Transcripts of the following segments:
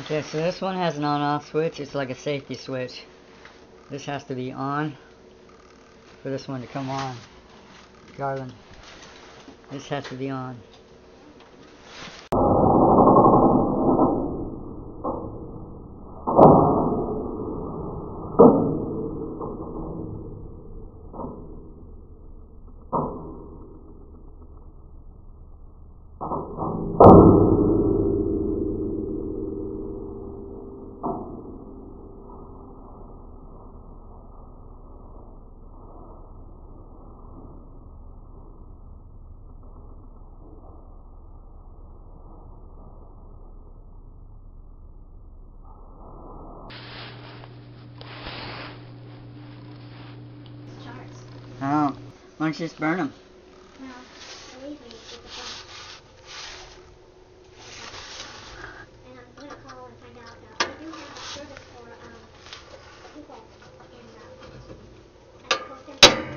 Okay, so this one has an on-off switch. It's like a safety switch. This has to be on for this one to come on. Garland. This has to be on. Oh, why don't you just burn them? No, believe me, it's a bug. And I'm going to call and find out. We do have a service for people in at the coast center.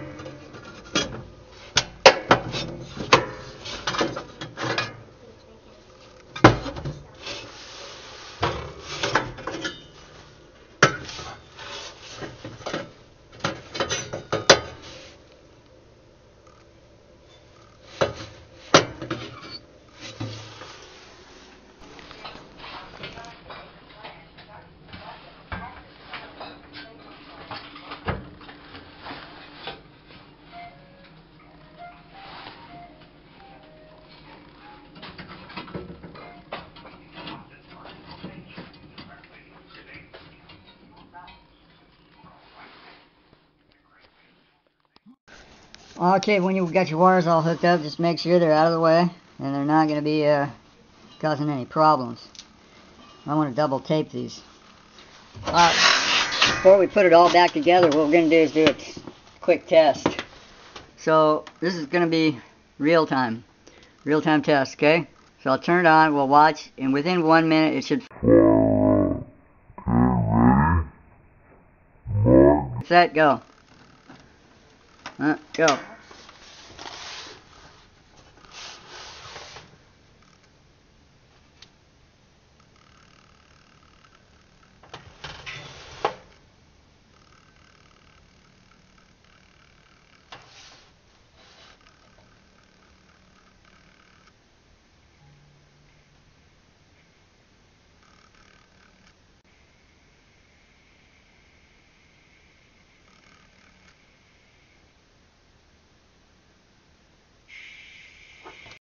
Okay, when you've got your wires all hooked up, just make sure they're out of the way and they're not going to be causing any problems. I want to double tape these. Before we put it all back together, what we're going to do is do a quick test. So this is going to be real-time test, okay? So I'll turn it on, we'll watch, and within 1 minute it should... Set, go. Go.